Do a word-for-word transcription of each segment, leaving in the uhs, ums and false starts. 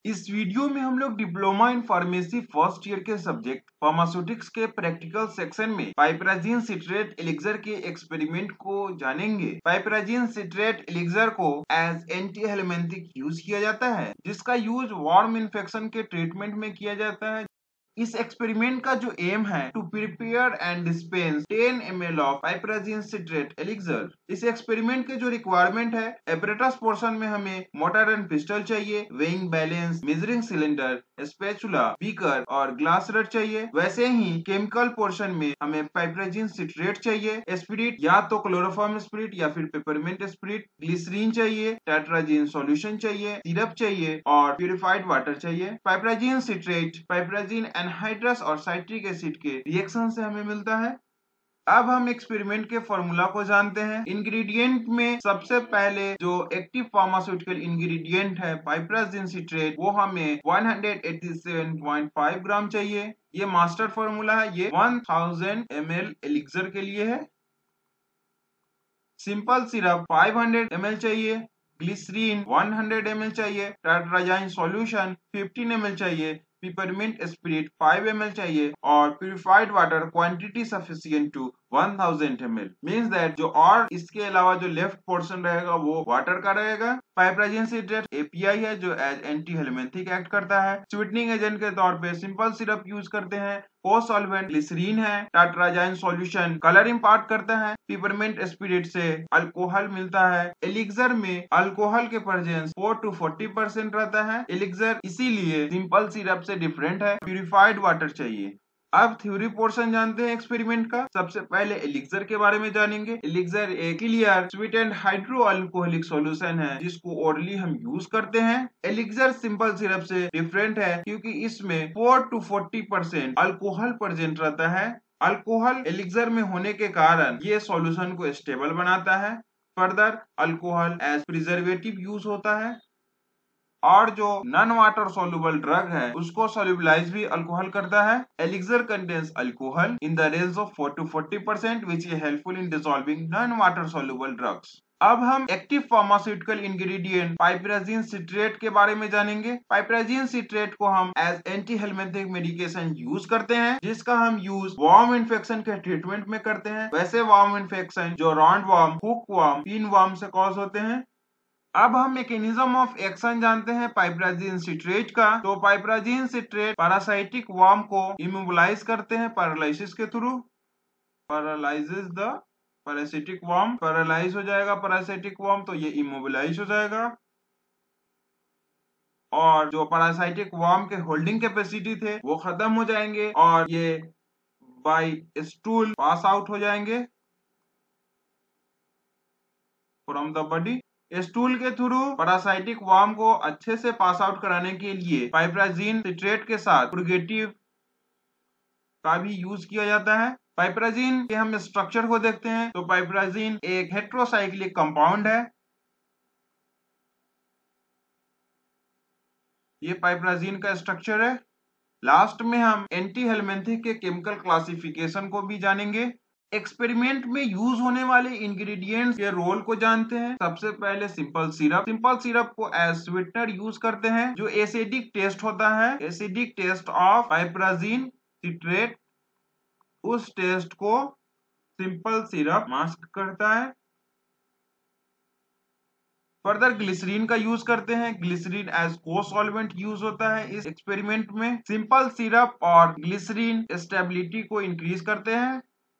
इस वीडियो में हम लोग diploma in pharmacy first year के सब्जेक्ट फार्मास्यूटिक्स के प्रैक्टिकल सेक्शन में पाइपराजिन सिट्रेट एलिक्सर के एक्सपेरिमेंट को जानेंगे। पाइपराजिन सिट्रेट एलिक्सर को एज एंटी हेलमिंथिक यूज किया जाता है, जिसका यूज वार्म इन्फेक्शन के ट्रीटमेंट में किया जाता है। इस एक्सपेरिमेंट का जो एम है to prepare and dispense ten M L of piperazine citrate elixir. इस एक्सपेरिमेंट के जो रिक्वायरमेंट है, एपरेटस पोर्शन में हमें मोटर एंड पिस्टल चाहिए, weighing balance, measuring cylinder, spatula, beaker और ग्लास रड चाहिए। वैसे ही केमिकल पोर्शन में हमें पाइपराजिन सिट्रेट चाहिए, स्पिरिट या तो क्लोरोफॉर्म स्पिरिट या फिर पेपरमिंट स्पिरिट, ग्लिसरीन चाहिए, टेट्राजिन सॉल्यूशन चाहिए, सिरप चाहिए और प्यूरिफाइड वाटर चाहिए। पाइपराजिन सिट्रेट पाइपराजिन एनहाइड्रस और साइट्रिक एसिड के रिएक्शन से हमें मिलता है। अब हम एक्सपेरिमेंट के फॉर्मूला को जानते हैं। इंग्रेडिएंट में सबसे पहले जो एक्टिव फार्मास्यूटिकल इंग्रेडिएंट है पाइपराजिन सिट्रेट, वो हमें एक सौ सत्तासी पॉइंट पाँच ग्राम चाहिए। ये मास्टर फॉर्मूला है, ये हज़ार एम एल एलिक्सर के लिए है। सिंपल सिरप पाँच सौ एम एल चाहिए, ग्लिसरीन सौ एम एल चाहिए, टेट्राजाइन सॉल्यूशन पंद्रह एम एल चाहिए, पिपरमिंट स्पिरिट पाँच एम एल चाहिए और purified water quantity sufficient to एक हज़ार एम एल। मींस दैट जो और इसके अलावा जो लेफ्ट पोर्शन रहेगा वो वाटर का रहेगा। पाइपराजिन सिट्रेट एपीआई है जो एज एंटी हेलमिंथिक एक्ट करता है। स्वीटनिंग एजेंट के तौर पे सिंपल सिरप यूज करते हैं। को सॉल्वेंट ग्लिसरीन है। टेट्राजाइन सॉल्यूशन कलर इंपार्ट करता है। पिपरमिंट स्पिरिट से अल्कोहल मिलता है। एलिक्सर में अल्कोहल के presence four to forty percent रहता है। एलिक्सर इसीलिए सिंपल सिरप से डिफरेंट है। प्यूरिफाइड वाटर चाहिए। अब थ्योरी पोर्शन जानते हैं एक्सपेरिमेंट का। सबसे पहले एलिक्सर के बारे में जानेंगे। एलिक्सर एक clear sweet and hydro alcoholic solution है जिसको ओरली हम यूज करते हैं। एलिक्सर सिंपल सिरप से डिफरेंट है क्योंकि इसमें four to forty percent alcohol present रहता है। अल्कोहल एलिक्सर में होने के कारण ये सॉल्यूशन को स्टेबल बनाता है। Further alcohol as preservative use होता है और जो नॉन वाटर सोल्यूबल ड्रग है उसको सोल्यूबलाइज भी अल्कोहल करता है। Elixir contains alcohol in the range of four to forty percent which is helpful in dissolving non water soluble drugs. अब हम active pharmaceutical ingredient piperazine citrate के बारे में जानेंगे। पाइपराजिन सिट्रेट को हम as anti helminthic medication use करते हैं, जिसका हम यूज वार्म इन्फेक्शन के ट्रीटमेंट में करते हैं। वैसे वार्म इन्फेक्शन जो round worm, hook worm, pin worm से कॉज होते हैं। अब हम मैकेनिज्म ऑफ एक्शन जानते हैं पाइपराजिन सिट्रेट का। तो पाइपराजिन सिट्रेट पैरासाइटिक वर्म को इमोबिलाइज करते हैं पैरालिसिस के through. Paralyzes the parasitic worm, paralyze हो जाएगा पैरासाइटिक वर्म तो ये इमोबिलाइज हो जाएगा और जो पैरासाइटिक वर्म के होल्डिंग कैपेसिटी थे वो खत्म हो जाएंगे और ये बाय स्टूल पास आउट हो जाएंगे फ्रॉम द बॉडी। स्टूल के थ्रू पैरासाइटिक वर्म को अच्छे से पास आउट कराने के लिए पाइपराजिन सिट्रेट के साथ प्यूरिगेटिव का भी यूज किया जाता है। पाइपराजिन के हम स्ट्रक्चर को देखते हैं तो पाइपराजिन एक हेट्रोसाइक्लिक कंपाउंड है। ये पाइपराजिन का स्ट्रक्चर है। लास्ट में हम एंटी हेलमिंथिक के केमिकल क्लासिफिकेशन को भी जानेंगे। एक्सपेरिमेंट में यूज होने वाले इंग्रेडिएंट्स के रोल को जानते हैं। सबसे पहले सिंपल सिरप। सिंपल सिरप को एज स्वीटनर यूज करते हैं। जो एसिडिक टेस्ट होता है, acidic taste of piperazine citrate, उस टेस्ट को सिंपल सिरप मास्क करता है। फर्दर ग्लिसरीन का यूज करते हैं। ग्लिसरीन एज को सॉल्वेंट यूज होता है इस एक्सपेरिमेंट में। सिंपल सिरप और ग्लिसरीन स्टेबिलिटी को इंक्रीज करते हैं।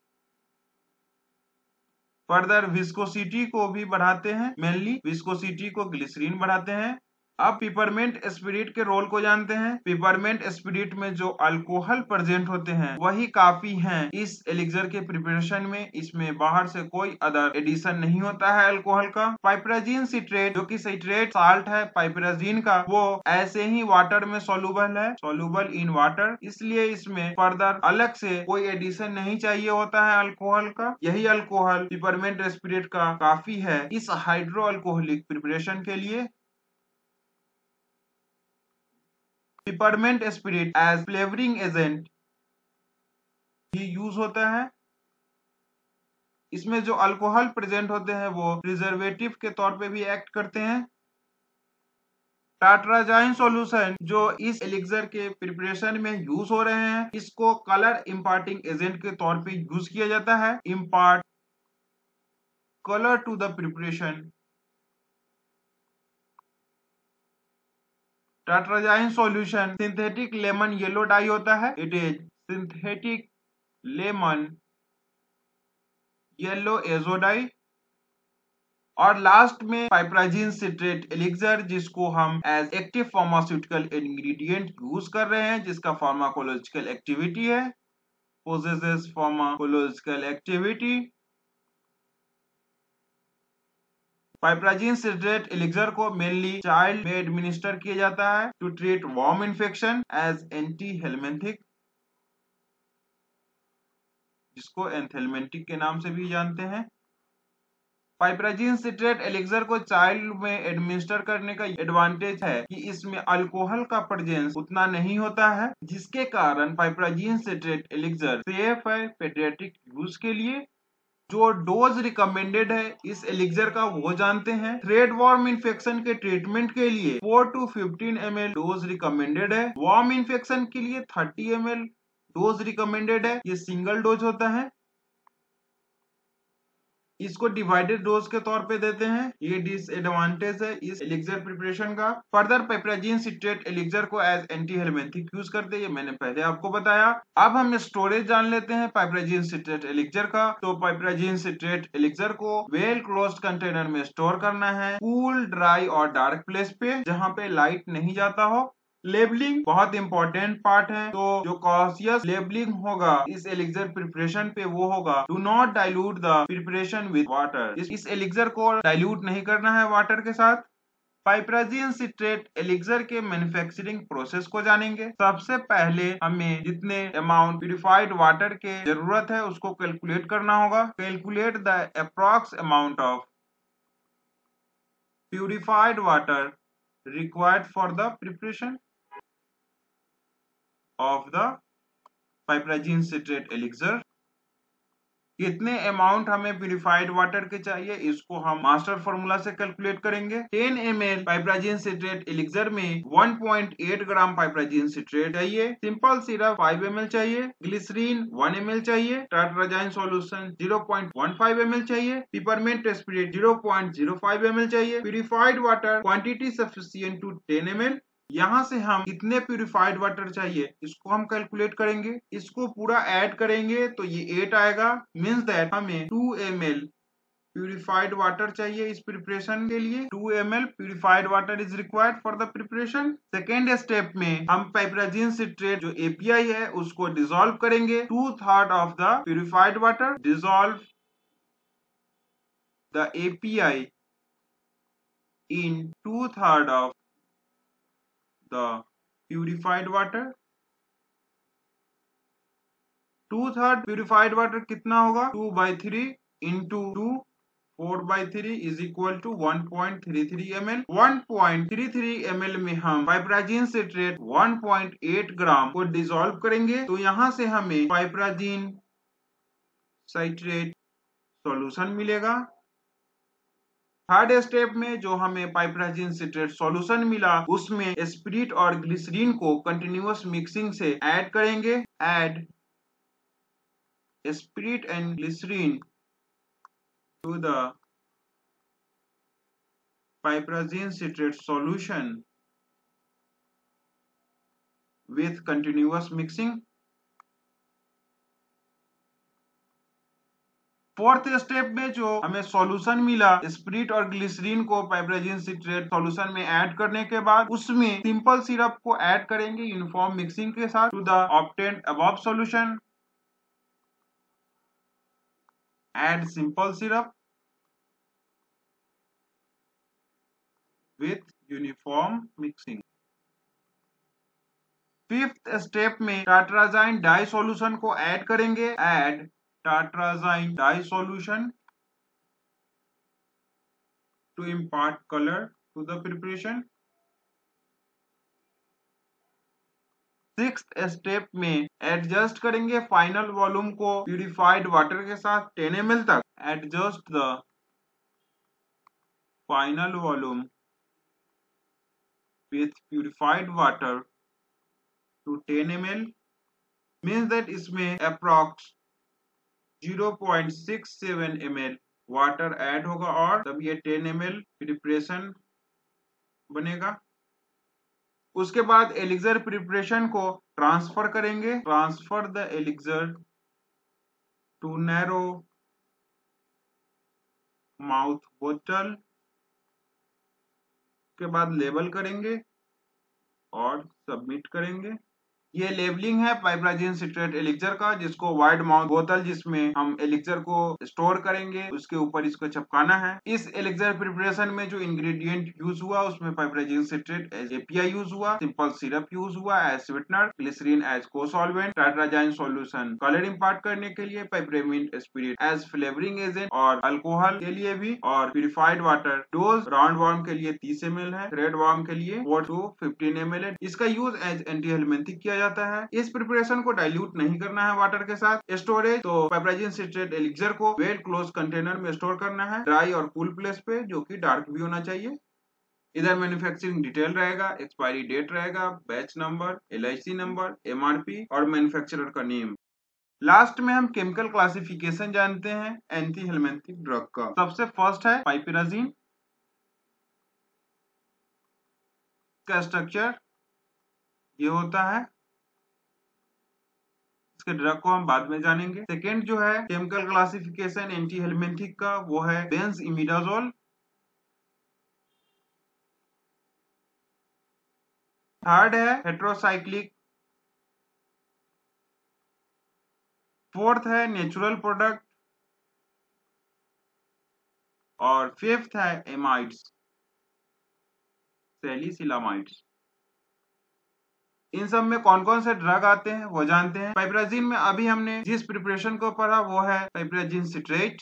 फर्दर विस्कोसिटी को भी बढ़ाते हैं। मेनली विस्कोसिटी को ग्लिसरीन बढ़ाते हैं। अब पिपरमेंट स्पिरिट के रोल को जानते हैं। पिपरमेंट स्पिरिट में जो अल्कोहल प्रेजेंट होते हैं वही काफी हैं इस एलिक्सर के प्रिपरेशन में। इसमें बाहर से कोई अदर एडिशन नहीं होता है अल्कोहल का। पाइपराजिन सिट्रेट जो कि सिट्रेट साल्ट है पाइपराजिन का, वो ऐसे ही वाटर में सोलूबल है, सोलूबल इन वाटर, इसलिए इसमें फर्दर अलग से कोई एडिशन नहीं चाहिए होता है अल्कोहल का। यही अल्कोहल पिपरमेंट स्पिरिट का काफी है इस हाइड्रो अल्कोहलिक प्रिपरेशन के लिए। Peppermint spirit as flavouring agent भी यूज होता है। इसमें जो अल्कोहल प्रेजेंट होते हैं वो प्रिजर्वेटिव के तौर पे भी एक्ट करते हैं। टाट्राजाइन सॉल्यूशन जो इस एलिक्सर के प्रिपरेशन में यूज हो रहे हैं, इसको कलर इम्पार्टिंग एजेंट के तौर पे यूज किया जाता है। Impart colour to the preparation. Tartrazine solution synthetic lemon yellow dye होता है। It is synthetic lemon yellow azo dye. और लास्ट में पाइपराजिन सिट्रेट एलिक्सर, जिसको हम as active pharmaceutical ingredient use कर रहे हैं, जिसका फार्माकोलॉजिकल एक्टिविटी है, possesses pharmacological activity. Piperazine citrate elixir को मेनली चाइल्ड में एडमिनिस्टर किया जाता है to treat worm infection as anti helminthic, जिसको एंथेलमेंटिक के नाम से भी जानते हैं। पाइपराजिन सिट्रेट एलिक्सर को चाइल्ड में एडमिनिस्टर करने का एडवांटेज है कि इसमें अल्कोहल का प्रेजेंस उतना नहीं होता है, जिसके कारण पाइपराजिन सिट्रेट एलिक्सर सेफ है पेडियाट्रिक यूज के लिए। जो डोज रिकमेंडेड है इस एलिक्सर का वो जानते हैं। थ्रेड वॉर्म इन्फेक्शन के ट्रीटमेंट के लिए four to fifteen M L dose recommended है। वॉर्म इन्फेक्शन के लिए thirty M L dose recommended है। ये सिंगल डोज होता है। इसको डिवाइडेड डोज के तौर पे देते हैं। ये डिसएडवांटेज है इस एलिक्सर प्रिपरेशन का। फर्दर पाइपराजिन सिट्रेट एलिक्सर को एज एंटी हेलमेंथिक यूज करते हैं, ये मैंने पहले आपको बताया। अब हम स्टोरेज जान लेते हैं पाइपराजिन सिट्रेट एलिक्सर का। तो पाइपराजिन सिट्रेट एलिक्सर को वेल क्लोज्ड कंटेनर में स्टोर करना है, कूल, ड्राई और डार्क प्लेस पे, जहाँ पे लाइट नहीं जाता हो। लेबलिंग बहुत इंपॉर्टेंट पार्ट है। तो जो कॉशियस लेबलिंग होगा इस एलिक्सर प्रिपरेशन पे वो होगा, do not dilute the preparation with water. इस, इस एलिक्सर को डाइल्यूट नहीं करना है वाटर के साथ। पाइपराजिन सिट्रेट एलिक्सर के मैन्युफैक्चरिंग प्रोसेस को जानेंगे। सबसे पहले हमें जितने अमाउंट प्यूरिफाइड वाटर के जरूरत है उसको कैलकुलेट करना होगा। Calculate the approx amount of purified water required for the preparation of the piperazine citrate elixir। कितने अमाउंट हमें प्यूरिफाइड वाटर के चाहिए इसको हम मास्टर फॉर्मूला से कैलकुलेट करेंगे। Ten M L piperazine citrate elixir में one point eight gram piperazine citrate चाहिए। Simple syrup five M L चाहिए। ग्लिसरीन वन एम एल चाहिए। Tartrazine solution zero point one five M L चाहिए। Peppermint spirit zero point zero five M L चाहिए। Purified water quantity sufficient to ten M L. यहाँ से हम कितने purified water चाहिए इसको हम कैलकुलेट करेंगे। इसको पूरा ऐड करेंगे तो ये एट आएगा। मीन्स दैट हमें two M L purified water चाहिए इस प्रिपरेशन के लिए। Two M L purified water is required for the preparation. Second step में हम पाइपराजिन सिट्रेट जो एपीआई है उसको डिसॉल्व करेंगे। Two third of the purified water. Dissolve the API in two third of the purified water। Two third purified water कितना होगा? Two by three into two, four by three is equal to one point three three M L. One point three three M L में हम piperazine citrate one point eight gram को dissolve करेंगे। तो यहाँ से हमें पाइपराजिन सिट्रेट सॉल्यूशन मिलेगा। Third step में जो हमें पाइपराजिन सिट्रेट सॉल्यूशन मिला उसमें स्पिरिट और ग्लिसरीन को कंटिन्यूअस मिक्सिंग से ऐड करेंगे। Add spirit and glycerin to the piperazine citrate solution with continuous mixing. Fourth step में जो हमें सॉल्यूशन मिला स्पिरिट और ग्लिसरीन को पाइपराजिन सिट्रेट सॉल्यूशन में ऐड करने के बाद उसमें सिंपल सिरप को ऐड करेंगे यूनिफॉर्म मिक्सिंग के साथ to the obtained above solution. Add simple syrup with uniform mixing. Fifth step में टाट्राजाइन डाई सॉल्यूशन को ऐड करेंगे। Add tartrazine dye solution to impart color to the preparation। Sixth step में adjust करेंगे final volume को purified water के साथ ten M L तक। Adjust the final volume with purified water to ten milliliters means that इसमें approx zero point six seven milliliters water add होगा और तब ये ten milliliters प्रिपरेशन बनेगा। उसके बाद एलिक्सर प्रिपरेशन को ट्रांसफर करेंगे। Transfer the elixir to narrow mouth बोतल के बाद लेबल करेंगे और सबमिट करेंगे। ये लेबलिंग है पाइपराजिन सिट्रेट एलिक्सर का, जिसको वाइड माउथ बोतल जिसमें हम एलिक्सर को स्टोर करेंगे उसके ऊपर इसको चिपकाना है। इस एलिक्सर प्रिपरेशन में जो इंग्रेडिएंट यूज हुआ उसमें piperazine citrate as API use हुआ, सिंपल सिरप यूज हुआ एज स्वीटनर, ग्लिसरीन एज को solvent, tartrazine solution colour impart करने के लिए, peppermint spirit as flavouring agent और अल्कोहल के लिए भी, और purified water dose roundworm के लिए तीस एम एल है, रेड वार्म के लिए four to fifteen M L है। इसका यूज एज एंटी हेलमेंथिक किया जाता है। इस प्रिपरेशन को डाइल्यूट नहीं करना है वाटर के साथ। स्टोरेज तो पाइपराजिन सिट्रेट एलिक्सर को वेल क्लोज कंटेनर में स्टोर करना है, ड्राई और कूल प्लेस पे, जो कि डार्क भी होना चाहिए। इधर मैन्युफैक्चरिंग डिटेल रहेगा, एक्सपायरी डेट रहेगा, batch number, LIC number, MRP और मैन्युफैक्चरर का नेम। लास्ट में हम केमिकल क्लासिफिकेशन जानते हैं एंटी हेलमेंथिक ड्रग का। सबसे फर्स्ट है पाइपराजिन का स्ट्रक्चर ये होता है, इसके ड्रग को हम बाद में जानेंगे। सेकेंड जो है केमिकल क्लासिफिकेशन एंटी हेलमेंथिक का, वो है बेंजइमिडाजोल। थर्ड है हेट्रोसाइक्लिक। फोर्थ है नेचुरल प्रोडक्ट और फिफ्थ है एमाइड्स, सैलिसिलामाइड्स। इन सब में कौन कौन से ड्रग आते हैं वो जानते हैं। पाइपराजिन में अभी हमने जिस प्रिपरेशन को पढ़ा वो है पाइपराजिन सिट्रेट।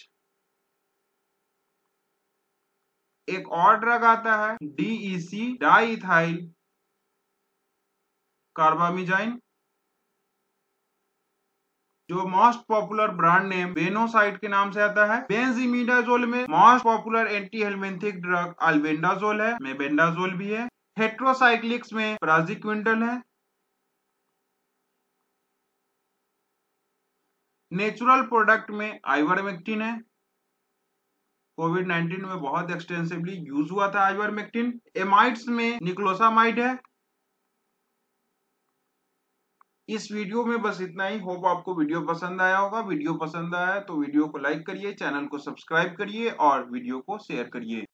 एक और ड्रग आता है डीईसी, डाइइथाइल कार्बामिजाइन, जो most popular brand name Banocide के नाम से आता है। बेंजीमिडाजोल में most popular anti helminthic drug albendazole है, मेबेंडाजोल भी है। हेट्रोसाइक्लिक्स में प्राजिक्विंटल है। नेचुरल प्रोडक्ट में आइवरमेक्टिन है, कोविड नाइनटीन में बहुत एक्सटेंसिवली यूज हुआ था आइवरमेक्टिन। एमाइड्स में निक्लोसामाइड है। इस वीडियो में बस इतना ही। होप आपको वीडियो पसंद आया होगा। वीडियो पसंद आया तो वीडियो को लाइक करिए, चैनल को सब्सक्राइब करिए और वीडियो को शेयर करिए।